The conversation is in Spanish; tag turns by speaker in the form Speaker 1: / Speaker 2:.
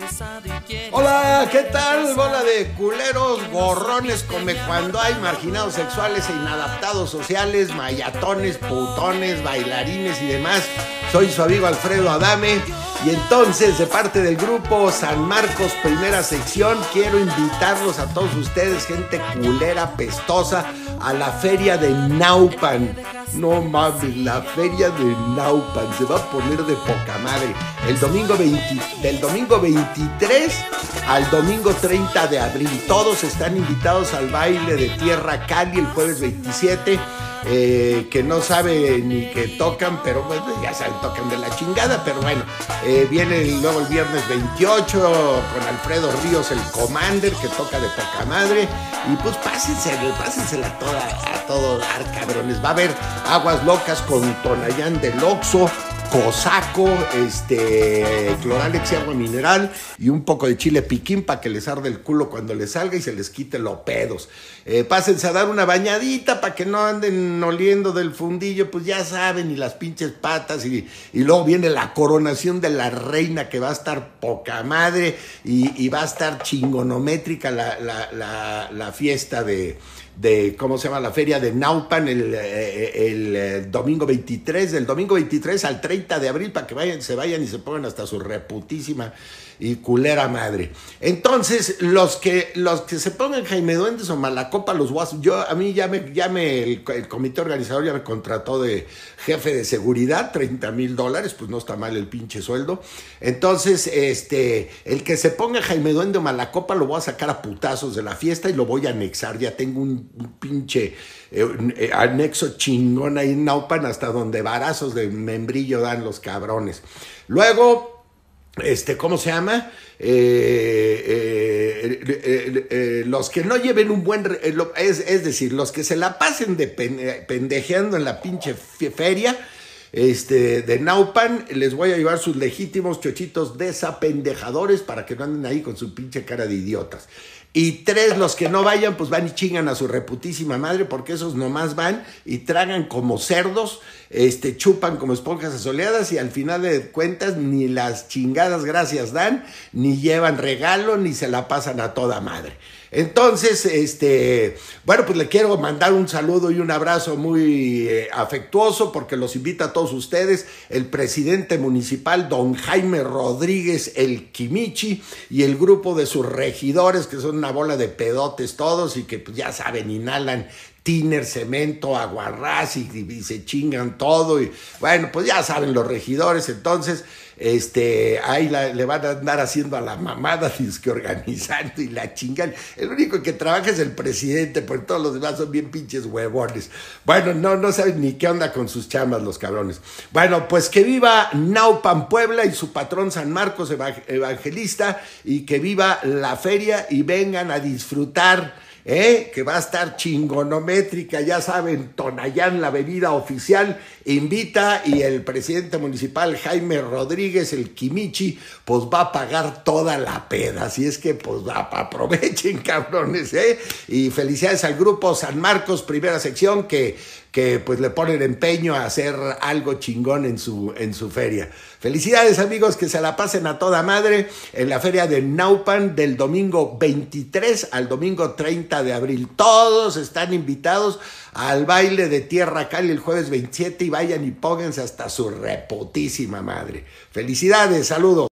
Speaker 1: Hola, ¿qué tal? Bola de culeros, gorrones, come cuando hay, marginados sexuales e inadaptados sociales, mayatones, putones, bailarines y demás. Soy su amigo Alfredo Adame y entonces de parte del grupo San Marcos Primera Sección quiero invitarlos a todos ustedes, gente culera, pestosa, a la feria de Naupan. No mames, la feria de Naupan se va a poner de poca madre. Del domingo 23 al domingo 30 de abril. Todos están invitados al baile de Tierra Cali el jueves 27. Que no sabe ni que tocan, pero bueno, ya saben, tocan de la chingada, pero bueno, viene luego el viernes 28 con Alfredo Ríos, el Commander, que toca de poca madre, y pues pásensela a todo dar, cabrones. Va a haber aguas locas con Tonayán del Oxxo, Cosaco, Cloralex y agua mineral y un poco de chile piquín para que les arde el culo cuando les salga y se les quite los pedos. Pásense a dar una bañadita para que no anden oliendo del fundillo, pues ya saben, y las pinches patas, y luego viene la coronación de la reina, que va a estar poca madre y va a estar chingonométrica la fiesta de ¿cómo se llama? La feria de Naupan el domingo 23, del domingo 23 al 30 de abril, para que se vayan y se pongan hasta su reputísima y culera madre. Entonces, los que se pongan Jaime Duendes o Malacopa, los guasos, a mí el comité organizador ya me contrató de jefe de seguridad, $30,000, pues no está mal el pinche sueldo. Entonces, el que se ponga Jaime Duende o Malacopa lo voy a sacar a putazos de la fiesta y lo voy a anexar. Ya tengo un pinche anexo chingón ahí en Naupan, hasta donde varazos de membrillo dan los cabrones. Luego, ¿cómo se llama? Los que no lleven un buen, es decir, los que se la pasen de pendejeando en la pinche feria de Naupan, les voy a llevar sus legítimos chochitos desapendejadores para que no anden ahí con su pinche cara de idiotas. Y 3, los que no vayan, pues van y chingan a su reputísima madre, porque esos nomás van y tragan como cerdos, chupan como esponjas asoleadas y al final de cuentas ni las chingadas gracias dan, ni llevan regalo, ni se la pasan a toda madre. Entonces, bueno, pues le quiero mandar un saludo y un abrazo muy afectuoso, porque los invita a todos ustedes el presidente municipal, don Jaime Rodríguez, el Quimichi, y el grupo de sus regidores, que son una bola de pedotes todos y que pues ya saben, inhalan tiner, cemento, aguarrás y se chingan todo. Y bueno, pues ya saben los regidores. Entonces, ahí le van a andar haciendo a la mamada, que organizando y la chingan. El único que trabaja es el presidente, porque todos los demás son bien pinches huevones. Bueno, no saben ni qué onda con sus chamas los cabrones. Bueno, pues que viva Naupan, Puebla, y su patrón San Marcos Evangelista, y que viva la feria y vengan a disfrutar. Que va a estar chingonométrica, ya saben, Tonayán, la bebida oficial, invita, y el presidente municipal Jaime Rodríguez, el Quimichi, pues va a pagar toda la peda, así es que pues aprovechen, cabrones, y felicidades al grupo San Marcos Primera Sección, que pues le ponen empeño a hacer algo chingón en su feria. Felicidades, amigos, que se la pasen a toda madre en la feria de Naupan del domingo 23 al domingo 30 de abril. Todos están invitados al baile de Tierra Cali el jueves 27 y vayan y pónganse hasta su reputísima madre. Felicidades, saludos.